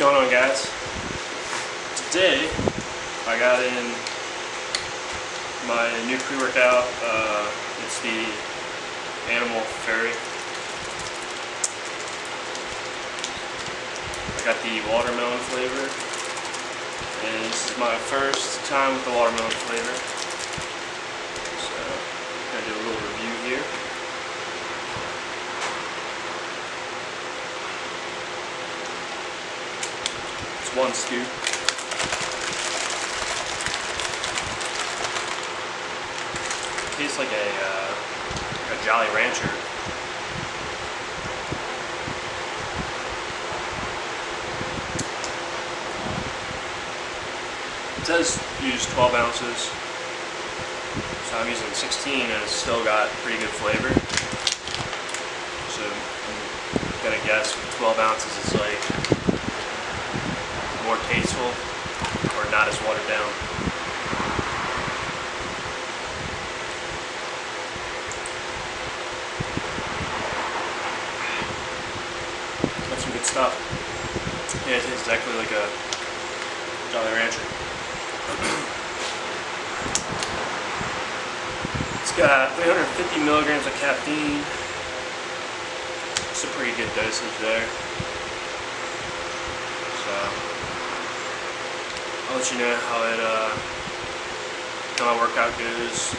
going on, guys? Today I got in my new pre-workout. It's the Animal Fairy. I got the watermelon flavor, and this is my first time with the watermelon flavor. So I'm gonna do a little review here. It's one scoop. Tastes like a Jolly Rancher. It says use 12 ounces, so I'm using 16 and it's still got pretty good flavor. So I'm gonna guess with 12 ounces it's like more tasteful or not as watered down. That's some good stuff. Yeah, it tastes exactly like a Jolly Rancher. It's got 350 milligrams of caffeine. It's a pretty good dosage there. So I'll let you know how my workout goes.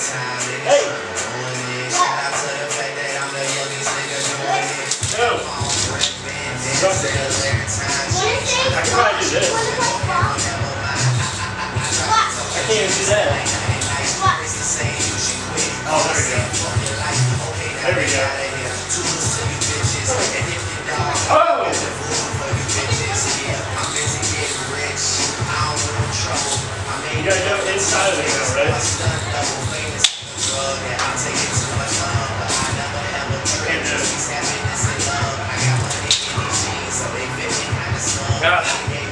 Hey! No! I can probably do this. I can't even do that. Oh, there we go. There we go. Oh! You gotta go inside of it now, right? Can't do it. Ah.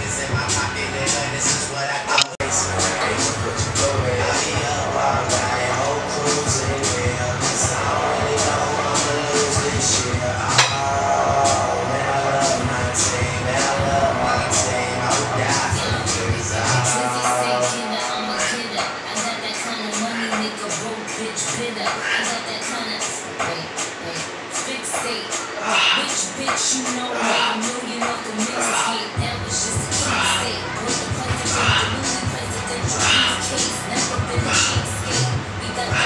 Bitch, you know that $1 million off the mixtape. That was just a keepsake. Put the punches on the movie presidential briefcase. Never been a cheapskate. We got the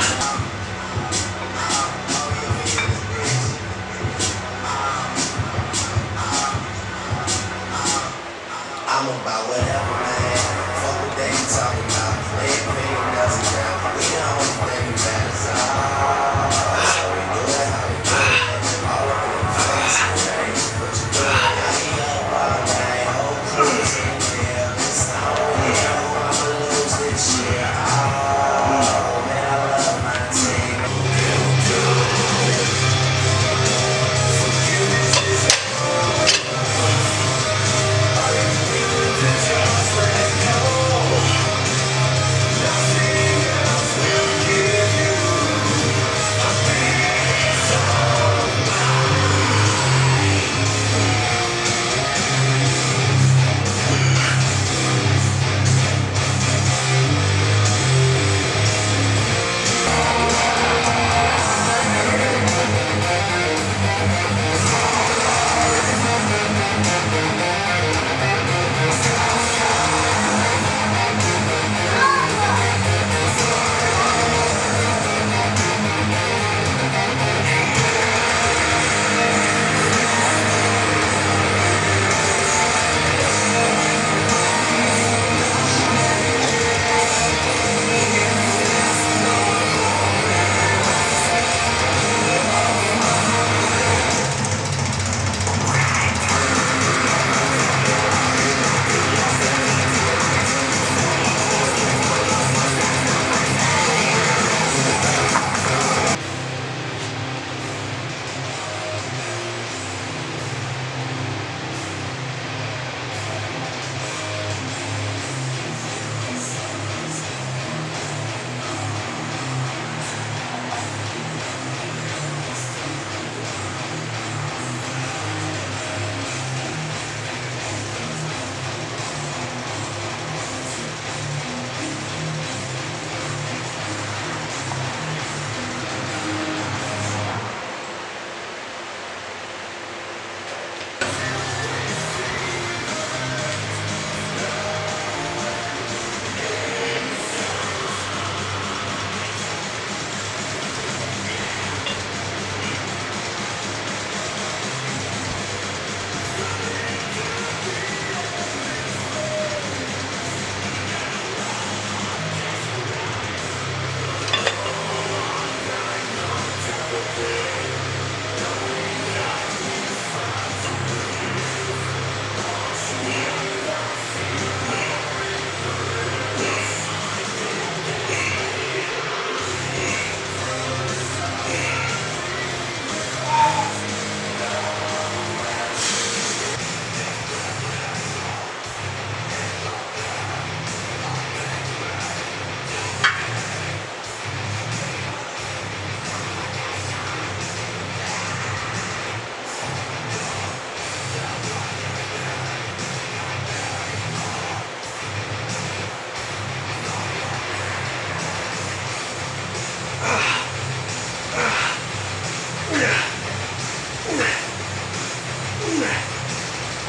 I'm about whatever, man. Fuck what they talking about. They ain't paying doesn't count. We the only thing that matters. So we do it how we do it. All up in the face, man. What you doing? I eat up all night. Whole crew's in here. It's not only you. I'ma lose this year. Oh, man, I love my team.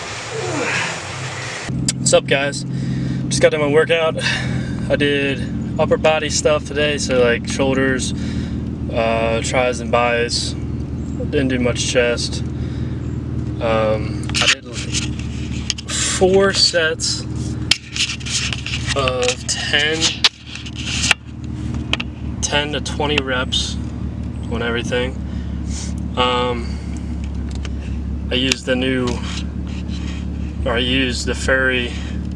What's up, guys? Just got done my workout. I did upper body stuff today, so like shoulders, tris and bis. Didn't do much chest. I did 4 sets of 10 to 20 reps on everything. I used I used the Fairy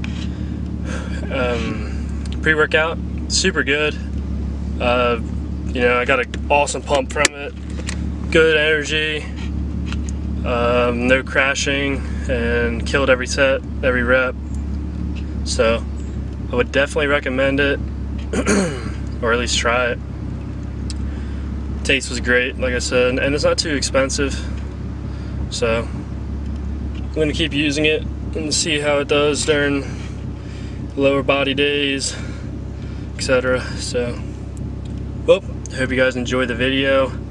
pre-workout. Super good. You know, I got an awesome pump from it. Good energy, no crashing, and killed every set, every rep. So I would definitely recommend it, or at least try it. Taste was great, like I said, and it's not too expensive. So I'm gonna keep using it and see how it does during lower body days, etc. So, well, I hope you guys enjoyed the video.